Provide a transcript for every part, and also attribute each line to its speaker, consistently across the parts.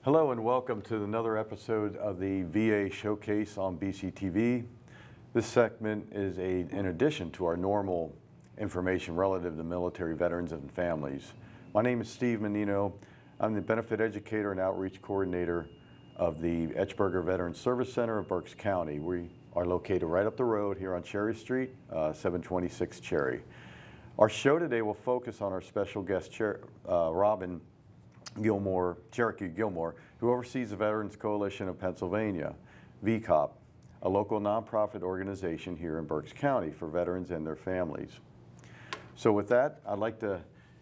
Speaker 1: Hello and welcome to another episode of the VA Showcase on BCTV. This segment is in addition to our normal information relative to military veterans and families. My name is Steve Mannino. I'm the Benefit Educator and Outreach Coordinator of the Etchberger Veterans Service Center of Berks County. We are located right up the road here on Cherry Street, 726 Cherry. Our show today will focus on our special guest, Robin Gilmore, Cherokee Gilmore, who oversees the Veterans Coalition of Pennsylvania, VCOP, a local nonprofit organization here in Berks County for veterans and their families. So with that, I'd like to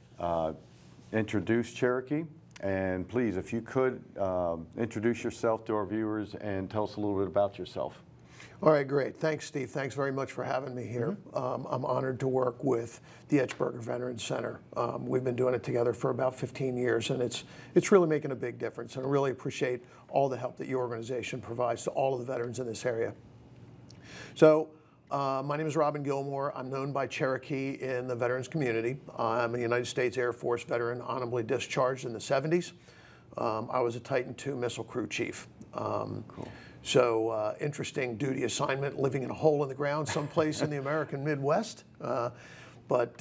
Speaker 1: introduce Cherokee, and please, if you could, introduce yourself to our viewers and tell us a little bit about yourself.
Speaker 2: All right, great. Thanks, Steve. Thanks very much for having me here. I'm honored to work with the Etchberger Veterans Center. We've been doing it together for about 15 years, and it's really making a big difference. And I really appreciate all the help that your organization provides to all of the veterans in this area. So, my name is Robin Gilmore. I'm known by Cherokee in the veterans community. I'm a United States Air Force veteran, honorably discharged in the 70s. I was a Titan II missile crew chief.
Speaker 1: Cool.
Speaker 2: So interesting duty assignment, living in a hole in the ground someplace in the American Midwest. But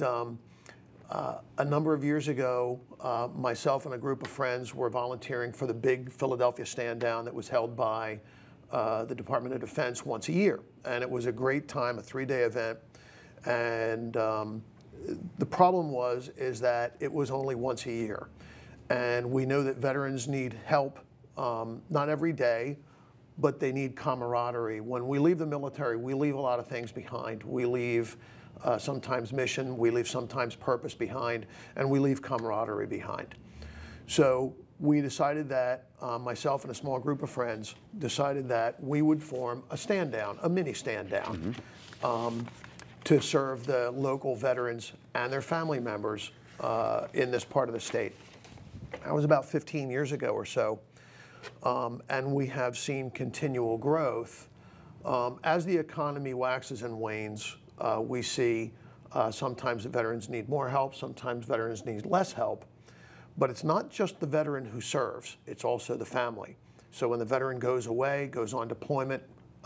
Speaker 2: a number of years ago, myself and a group of friends were volunteering for the big Philadelphia stand down that was held by the Department of Defense once a year. And it was a great time, a 3-day event. And the problem is that it was only once a year. And we know that veterans need help, not every day, but they need camaraderie. When we leave the military, we leave a lot of things behind. We leave sometimes mission, we leave sometimes purpose behind, and we leave camaraderie behind. So we decided that, myself and a small group of friends decided that we would form a stand down, a mini stand down, to serve the local veterans and their family members in this part of the state. That was about 15 years ago or so. And we have seen continual growth. As the economy waxes and wanes, we see sometimes the veterans need more help, sometimes veterans need less help. But it's not just the veteran who serves, it's also the family. So when the veteran goes away, goes on deployment,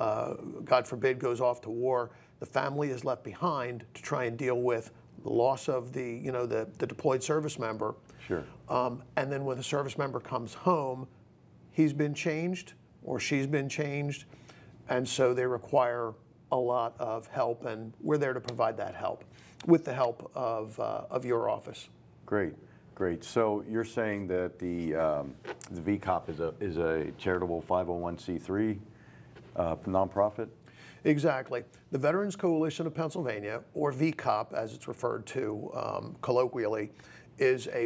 Speaker 2: God forbid goes off to war, the family is left behind to try and deal with the loss of the deployed service member.
Speaker 1: Sure.
Speaker 2: And then when the service member comes home, he's been changed or she's been changed, and so they require a lot of help, and we're there to provide that help with the help of your office.
Speaker 1: Great, great. So you're saying that the VCOP is a charitable 501c3 nonprofit?
Speaker 2: Exactly. The Veterans Coalition of Pennsylvania, or VCOP as it's referred to colloquially, is a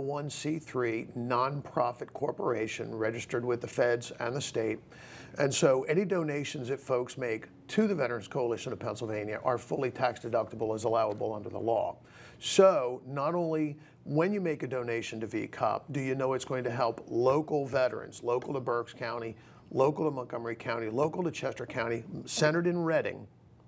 Speaker 2: 501c3 nonprofit corporation registered with the feds and the state. And so any donations that folks make to the Veterans Coalition of Pennsylvania are fully tax deductible as allowable under the law. So not only when you make a donation to VCOP do you know it's going to help local veterans, local to Berks County, local to Montgomery County, local to Chester County, centered in Reading,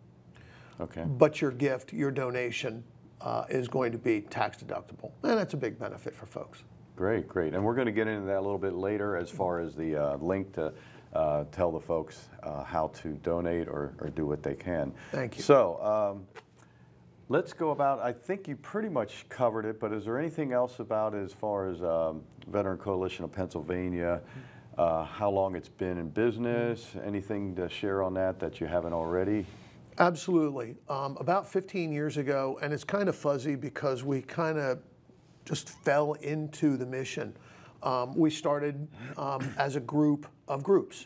Speaker 1: okay,
Speaker 2: but your gift, your donation, is going to be tax deductible, and that's a big benefit for folks.
Speaker 1: Great, great. And we're going to get into that a little bit later as far as the link to tell the folks how to donate or do what they can.
Speaker 2: Thank you.
Speaker 1: So let's go about, I think you pretty much covered it, but is there anything else about as far as Veteran Coalition of Pennsylvania, how long it's been in business, anything to share on that you haven't already?
Speaker 2: Absolutely. About 15 years ago, and it's kind of fuzzy because we kind of just fell into the mission. We started as a group of groups,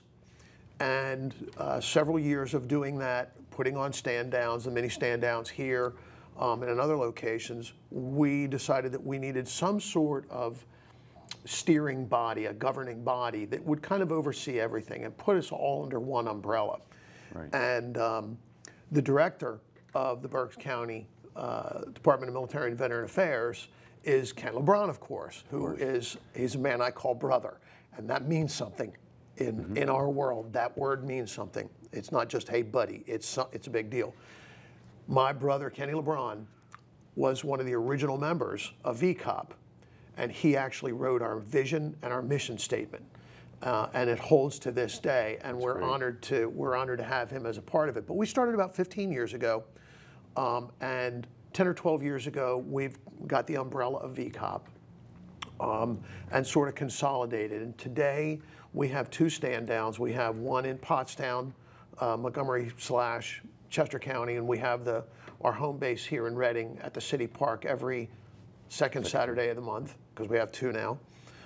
Speaker 2: and several years of doing that, putting on stand downs, the mini stand downs here and in other locations, we decided that we needed some sort of steering body, a governing body that would kind of oversee everything and put us all under one umbrella.
Speaker 1: Right.
Speaker 2: And the director of the Berks County Department of Military and Veteran Affairs is Ken LeBron, of course, he's a man I call brother, and that means something in our world. That word means something. It's not just, hey buddy, it's a big deal. My brother, Kenny LeBron, was one of the original members of VCOP, and he actually wrote our vision and our mission statement. and it holds to this day. And we're
Speaker 1: great.
Speaker 2: honored to have him as a part of it. But we started about 15 years ago, and 10 or 12 years ago, we've got the umbrella of VCOP. And sort of consolidated. And today we have 2 stand downs. We have one in Pottstown, Montgomery / Chester County, and we have our home base here in Reading at the City Park every second Saturday of the month, because we have 2 now.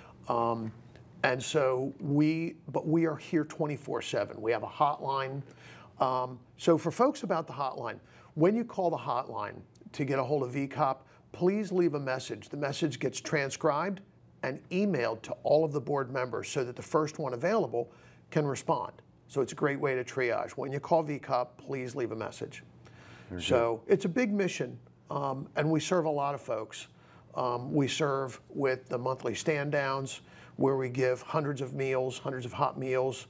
Speaker 2: And so we are here 24/7. We have a hotline. So for folks about the hotline, when you call the hotline to get a hold of VCOP, please leave a message. The message gets transcribed and emailed to all of the board members so that the first one available can respond. So it's a great way to triage. When you call VCOP, please leave a message. So it's a big mission, and we serve a lot of folks. We serve with the monthly stand downs, where we give hundreds of meals, hundreds of hot meals.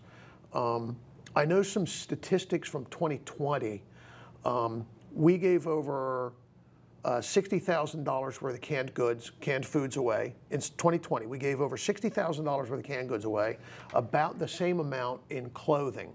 Speaker 2: I know some statistics from 2020. We gave over $60,000 worth of canned foods away. In 2020, we gave over $60,000 worth of canned goods away, about the same amount in clothing,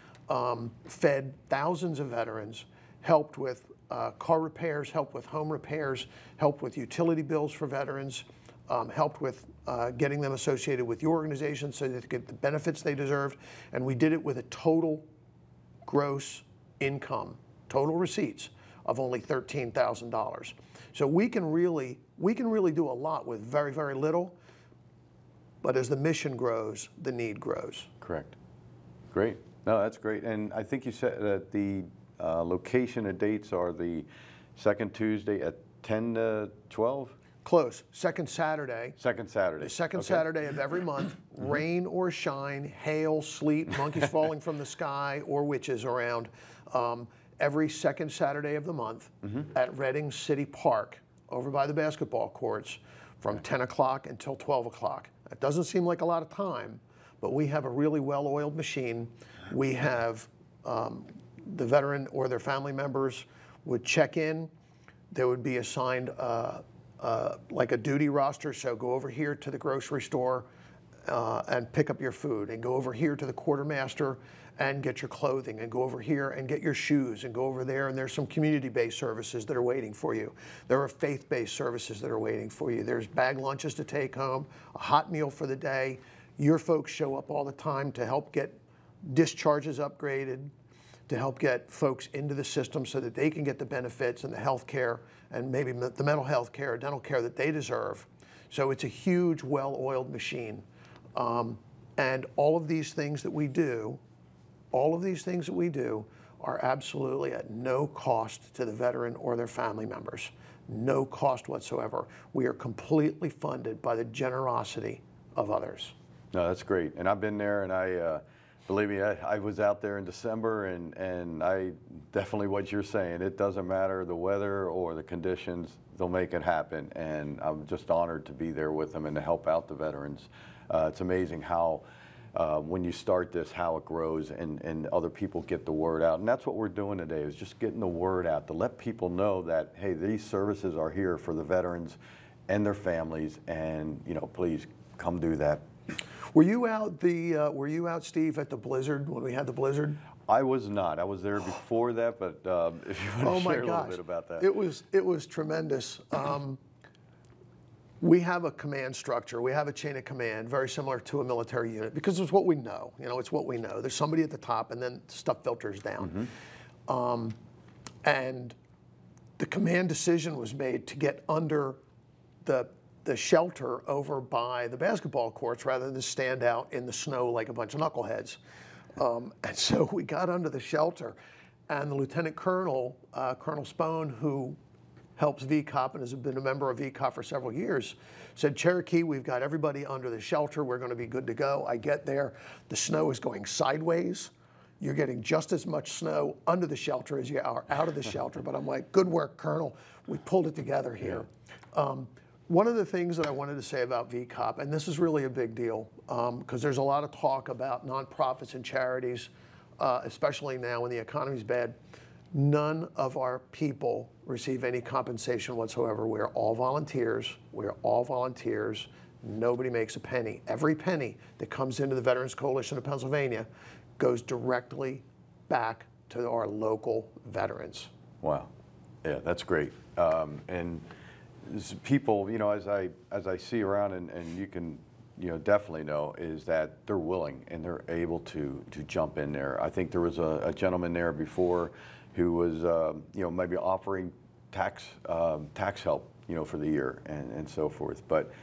Speaker 2: fed thousands of veterans, helped with car repairs, helped with home repairs, helped with utility bills for veterans, helped with getting them associated with your organization so that they get the benefits they deserved. And we did it with a total gross income, total receipts, of only $13,000. So we can really do a lot with very, very little, but as the mission grows, the need grows.
Speaker 1: Correct. Great. No, that's great. And I think you said that the location and dates are the second Tuesday at 10 to 12?
Speaker 2: Close. Second Saturday.
Speaker 1: Second Saturday.
Speaker 2: The second Saturday of every month, rain or shine, hail, sleet, monkeys falling from the sky, or witches around. Every second Saturday of the month at Reading City Park, over by the basketball courts, from 10 o'clock until 12 o'clock. It doesn't seem like a lot of time, but we have a really well-oiled machine. We have the veteran or their family members would check in. They would be assigned like a duty roster, so go over here to the grocery store and pick up your food, and go over here to the quartermaster and get your clothing, and go over here and get your shoes, and go over there, and there's some community-based services that are waiting for you. There are faith-based services that are waiting for you. There's bag lunches to take home, a hot meal for the day. Your folks show up all the time to help get discharges upgraded, to help get folks into the system so that they can get the benefits and the health care and maybe the mental health care, dental care that they deserve. So it's a huge, well-oiled machine. And all of these things that we do, are absolutely at no cost to the veteran or their family members. No cost whatsoever. We are completely funded by the generosity of others.
Speaker 1: No, that's great. And I've been there, and I, believe me, I was out there in December, and I definitely what you're saying. It doesn't matter the weather or the conditions, they'll make it happen. And I'm just honored to be there with them and to help out the veterans. It's amazing how when you start this, how it grows and other people get the word out. And that's what we're doing today, is just getting the word out to let people know that, hey, these services are here for the veterans and their families, and please come do that.
Speaker 2: Were you out, Steve, at the blizzard when we had the blizzard?
Speaker 1: I was not. I was there before that, but if you want to share a little bit about that.
Speaker 2: It was tremendous. We have a command structure. We have a chain of command, very similar to a military unit, because it's what we know. It's what we know. There's somebody at the top, and then stuff filters down. And the command decision was made to get under the shelter over by the basketball courts rather than stand out in the snow like a bunch of knuckleheads. And so we got under the shelter, and the Lieutenant Colonel, Colonel Spohn, who helps VCOP and has been a member of VCOP for several years, said, Cherokee, we've got everybody under the shelter. We're going to be good to go. I get there. The snow is going sideways. You're getting just as much snow under the shelter as you are out of the shelter. But I'm like, good work, Colonel. We pulled it together here. One of the things that I wanted to say about VCOP, and this is really a big deal, because there's a lot of talk about nonprofits and charities, especially now when the economy's bad. None of our people receive any compensation whatsoever. We're all volunteers. We're all volunteers nobody makes a penny. Every penny that comes into the Veterans Coalition of Pennsylvania goes directly back to our local veterans.
Speaker 1: Wow. Yeah, that's great. And people, you know, as I see around, and you can, you know, definitely know, is that they're willing and they're able to jump in there. I think there was a gentleman there before who was, you know, maybe offering tax help, you know, for the year and so forth. But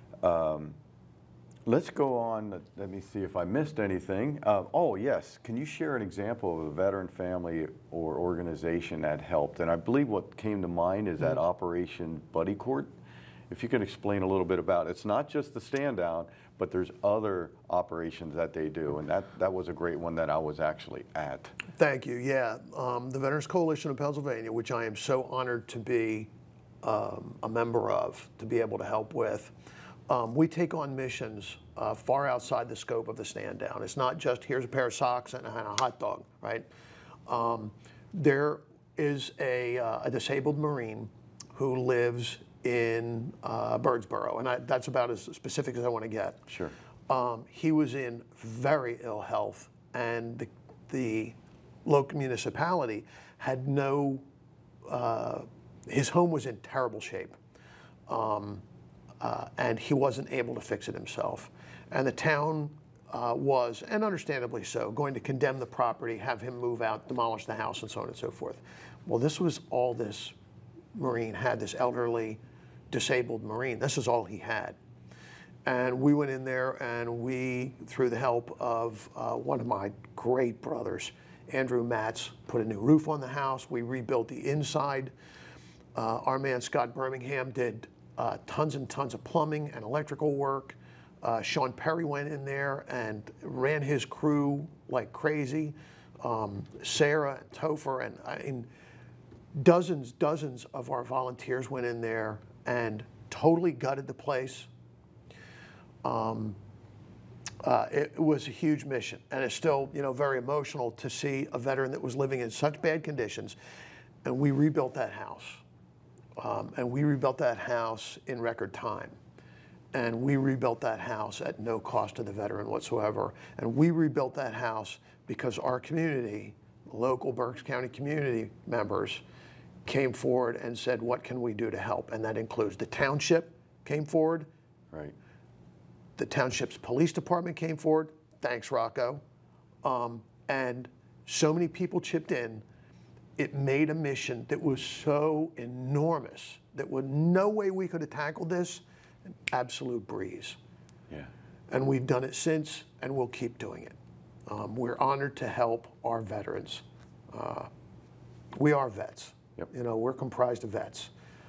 Speaker 1: let's go on. Let me see if I missed anything. Oh, yes. Can you share an example of a veteran family or organization that helped? And I believe what came to mind is that Operation Buddy Court. If you can explain a little bit about it. It's not just the stand down, but there's other operations that they do. And that was a great one that I was actually at.
Speaker 2: Thank you. Yeah. The Veterans Coalition of Pennsylvania, which I am so honored to be a member of, to be able to help with. We take on missions far outside the scope of the stand down. It's not just here's a pair of socks and a hot dog, right? There is a disabled Marine who lives in Birdsboro, and that's about as specific as I want to get.
Speaker 1: Sure.
Speaker 2: He was in very ill health, and the local municipality had no, his home was in terrible shape. And he wasn't able to fix it himself. And the town was, and understandably so, going to condemn the property, have him move out, demolish the house, and so on and so forth. Well, this was all this Marine had, this elderly, disabled Marine. This is all he had. And we went in there and we, through the help of one of my great brothers, Andrew Matz, put a new roof on the house. We rebuilt the inside. Our man, Scott Birmingham, did tons and tons of plumbing and electrical work. Sean Perry went in there and ran his crew like crazy. Sarah and Topher and dozens of our volunteers went in there and totally gutted the place. It was a huge mission, and it's still, you know, very emotional to see a veteran that was living in such bad conditions, and we rebuilt that house. And we rebuilt that house in record time. And we rebuilt that house at no cost to the veteran whatsoever. And we rebuilt that house because our community, local Berks County community members, came forward and said, what can we do to help? And that includes the township came forward.
Speaker 1: Right.
Speaker 2: The township's police department came forward. Thanks, Rocco. And so many people chipped in. It made a mission that was so enormous that with no way we could have tackled this, an absolute breeze.
Speaker 1: Yeah.
Speaker 2: And we've done it since, and we'll keep doing it. We're honored to help our veterans. We are vets.
Speaker 1: Yep.
Speaker 2: You know, we're comprised of vets.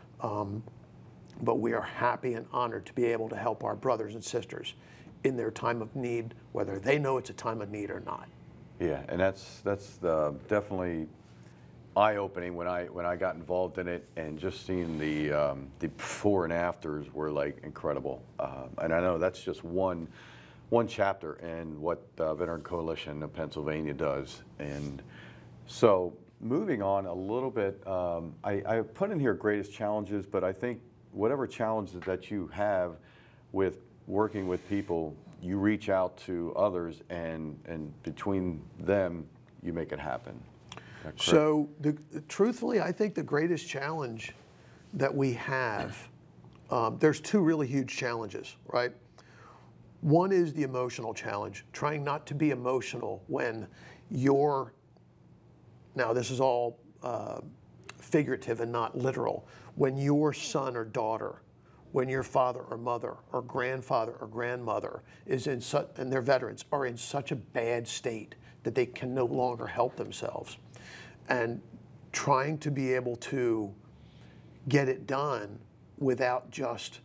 Speaker 2: But we are happy and honored to be able to help our brothers and sisters in their time of need, whether they know it's a time of need or not.
Speaker 1: Yeah, and that's definitely eye-opening when I got involved in it, and just seeing the before and afters were like incredible. And I know that's just one chapter in what Veteran Coalition of Pennsylvania does. And so moving on a little bit, I put in here greatest challenges, but I think whatever challenges that you have with working with people, you reach out to others, and between them, you make it happen.
Speaker 2: So, truthfully, I think the greatest challenge that we have, there's two really huge challenges, right? One is the emotional challenge, trying not to be emotional when you're, now this is all figurative and not literal, when your son or daughter, when your father or mother or grandfather or grandmother is in such, and their veterans are in such a bad state that they can no longer help themselves. And trying to be able to get it done without just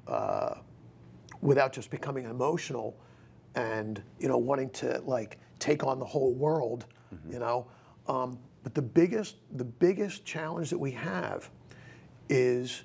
Speaker 2: becoming emotional and, you know, wanting to like take on the whole world, you know. But the biggest challenge that we have is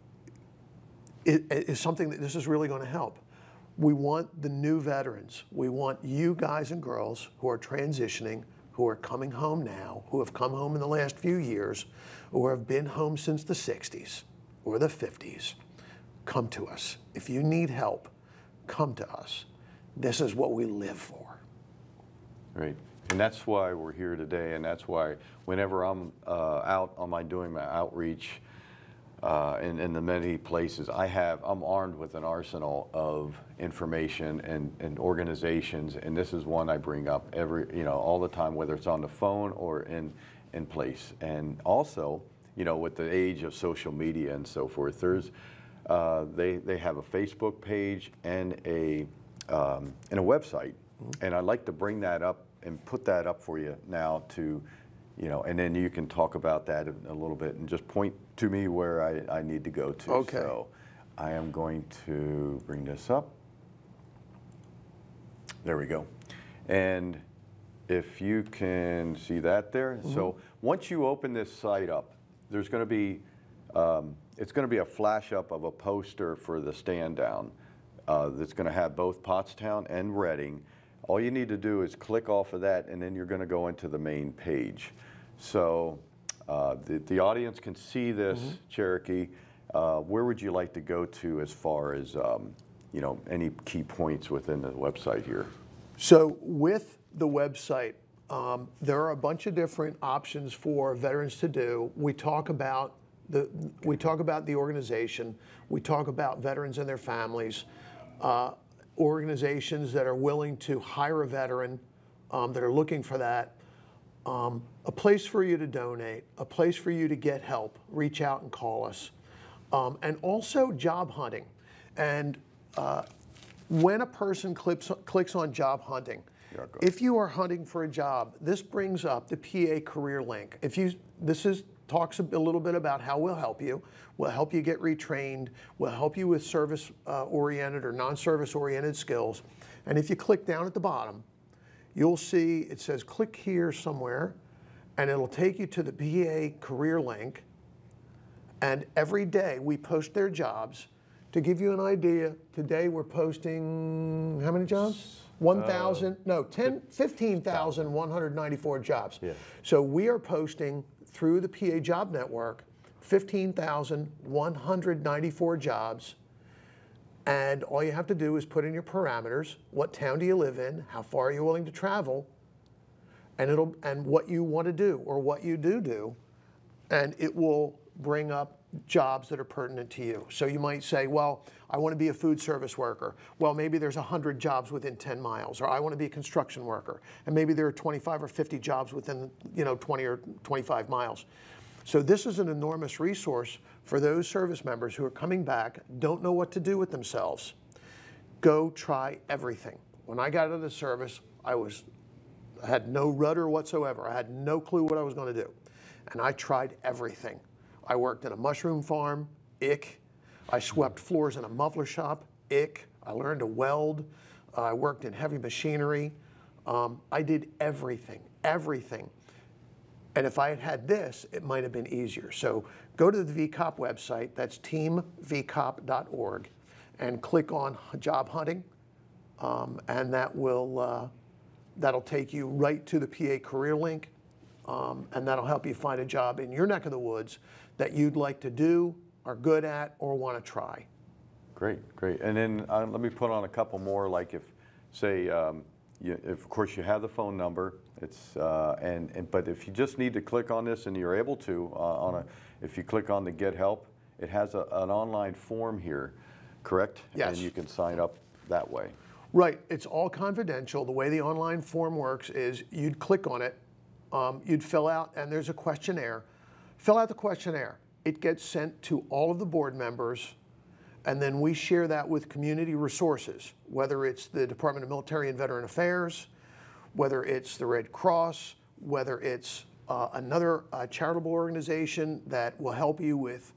Speaker 2: something that this is really going to help. We want the new veterans. We want you guys and girls who are transitioning, who are coming home now, who have come home in the last few years, or have been home since the 60s or the 50s. come to us. If you need help, come to us. This is what we live for.
Speaker 1: Right. And that's why we're here today, and that's why whenever I'm out on doing my outreach in the many places, I'm armed with an arsenal of information and organizations, and this is one I bring up all the time, whether it's on the phone or in place. And also, with the age of social media and so forth, there's they have a Facebook page and a website, and I'd like to bring that up and put that up for you now to, and then you can talk about that a little bit and just point to me where I need to go to.
Speaker 2: Okay.
Speaker 1: So I am going to bring this up. There we go. And if you can see that there. So once you open this site up, there's going to be, it's going to be a flash up of a poster for the stand down that's going to have both Pottstown and Reading. All you need to do is click off of that, and then you're going to go into the main page. So the audience can see this, Cherokee. Where would you like to go to as far as any key points within the website here?
Speaker 2: So with the website, there are a bunch of different options for veterans to do. We talk about the organization. We talk about veterans and their families. Organizations that are willing to hire a veteran, that are looking for that, a place for you to donate, a place for you to get help, reach out and call us, and also job hunting. And when a person clicks on job hunting, if you are hunting for a job, this brings up the PA career link. Talks a little bit about how we'll help you. We'll help you get retrained. We'll help you with service-oriented or non-service-oriented skills. And if you click down at the bottom, you'll see it says click here somewhere, and it'll take you to the PA career link. And every day we post their jobs. To give you an idea, today we're posting how many jobs? 15,194 jobs. Yeah. So we are posting through the PA Job Network, 15,194 jobs, and all you have to do is put in your parameters. What town do you live in? How far are you willing to travel? And what you want to do or what you do, and it will bring up jobs that are pertinent to you. So you might say, well, I want to be a food service worker. Well, maybe there's 100 jobs within 10 miles, or I want to be a construction worker, and maybe there are 25 or 50 jobs within 20 or 25 miles. So this is an enormous resource for those service members who are coming back, don't know what to do with themselves. Go try everything. When I got out of the service, I had no rudder whatsoever. I had no clue what I was going to do, and I tried everything. I worked in a mushroom farm, ick. I swept floors in a muffler shop, ick. I learned to weld. I worked in heavy machinery. I did everything. And if I had had this, it might have been easier. So go to the VCOP website, that's teamvcop.org, and click on job hunting, and that'll take you right to the PA career link, and that'll help you find a job in your neck of the woods that you'd like to do, are good at, or want to try.
Speaker 1: Great. And then let me put on a couple more, like if, say, if of course you have the phone number, but if you just need to click on this and you're able to, if you click on the Get Help, it has an online form here, correct?
Speaker 2: Yes.
Speaker 1: And you can sign up that way.
Speaker 2: Right, it's all confidential. The way the online form works is you'd click on it, you'd fill out, and there's a questionnaire. Fill out the questionnaire. It gets sent to all of the board members, and then we share that with community resources, whether it's the Department of Military and Veteran Affairs, whether it's the Red Cross, whether it's another charitable organization that will help you with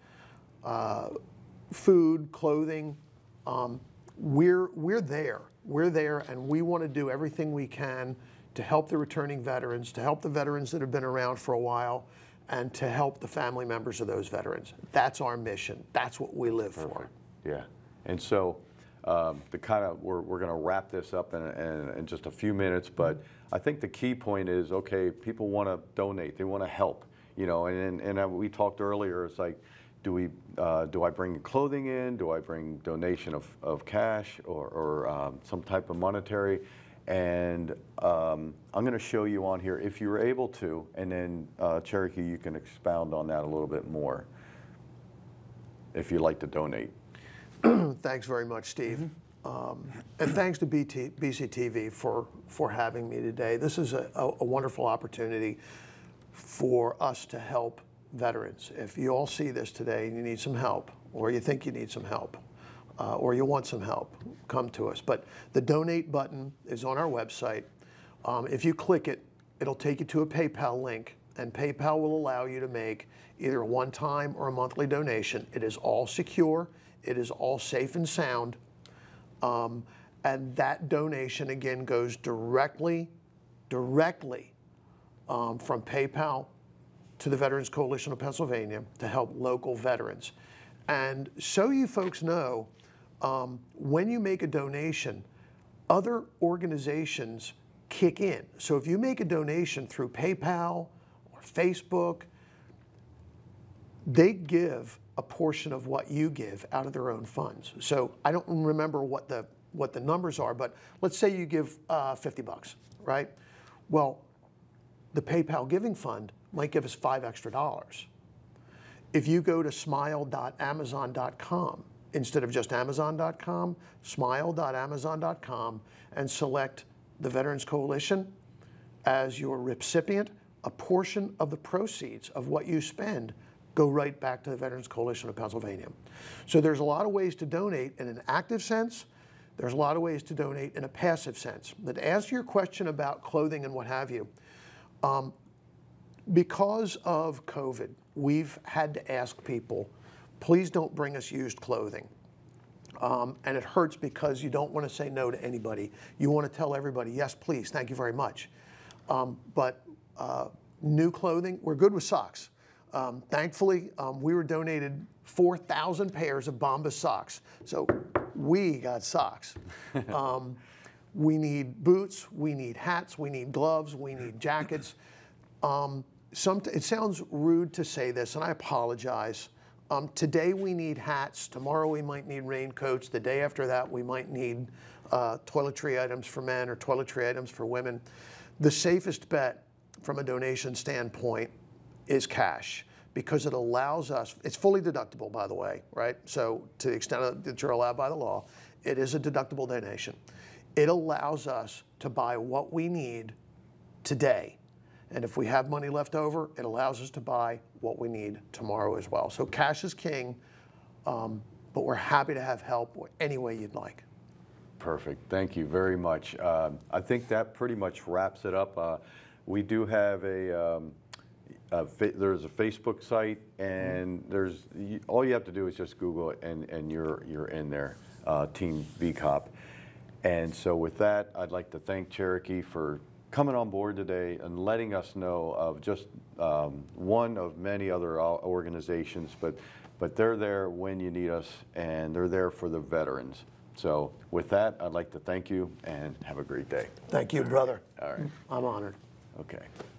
Speaker 2: food, clothing. We're there. We're there, and we want to do everything we can to help the returning veterans, to help the veterans that have been around for a while, and to help the family members of those veterans. That's our mission. That's what we live for.
Speaker 1: Yeah, and so we're going to wrap this up in just a few minutes, but I think the key point is, okay, people want to donate, they want to help, and we talked earlier, it's like, do I bring clothing in? Do I bring donation of cash or some type of monetary? And I'm going to show you on here if you're able to, and then Cherokee, you can expound on that a little bit more if you'd like to donate.
Speaker 2: Thanks very much, Steve. And thanks to BCTV for having me today. This is a wonderful opportunity for us to help veterans. If you all see this today and you need some help, or you think you need some help, or you want some help, come to us. But the donate button is on our website. If you click it, it'll take you to a PayPal link, and PayPal will allow you to make either a one-time or a monthly donation. It is all secure. It is all safe and sound. And that donation, again, goes directly from PayPal to the Veterans Coalition of Pennsylvania to help local veterans. And so you folks know, when you make a donation, other organizations kick in. So if you make a donation through PayPal or Facebook, they give a portion of what you give out of their own funds. So I don't remember what the numbers are, but let's say you give 50 bucks, right? Well, the PayPal Giving Fund might give us $5 extra. If you go to smile.amazon.com, instead of just amazon.com, smile.amazon.com, and select the Veterans Coalition as your recipient, a portion of the proceeds of what you spend go right back to the Veterans Coalition of Pennsylvania. So there's a lot of ways to donate in an active sense. There's a lot of ways to donate in a passive sense. But to answer your question about clothing and what have you, because of COVID, we've had to ask people, please don't bring us used clothing. And it hurts because you don't want to say no to anybody. You want to tell everybody, yes, please, thank you very much. But new clothing, we're good with socks. Thankfully, we were donated 4,000 pairs of Bombas socks. So we got socks. We need boots, we need hats, we need gloves, we need jackets. It sounds rude to say this, and I apologize. Today we need hats, tomorrow we might need raincoats, the day after that we might need toiletry items for men or toiletry items for women. The safest bet from a donation standpoint is cash, because it allows us, it's fully deductible, by the way, right? So to the extent that you're allowed by the law, it is a deductible donation. It allows us to buy what we need today. And if we have money left over, it allows us to buy what we need tomorrow as well. So cash is king, but we're happy to have help any way you'd like.
Speaker 1: Perfect. Thank you very much. I think that pretty much wraps it up. We do have there's a Facebook site, and all you have to do is just Google it, and you're in there, Team VCOP. And so with that, I'd like to thank Cherokee for coming on board today and letting us know of just one of many other organizations, but they're there when you need us, and they're there for the veterans. So with that, I'd like to thank you and have a great day.
Speaker 2: Thank you, brother.
Speaker 1: All right.
Speaker 2: I'm honored.
Speaker 1: Okay.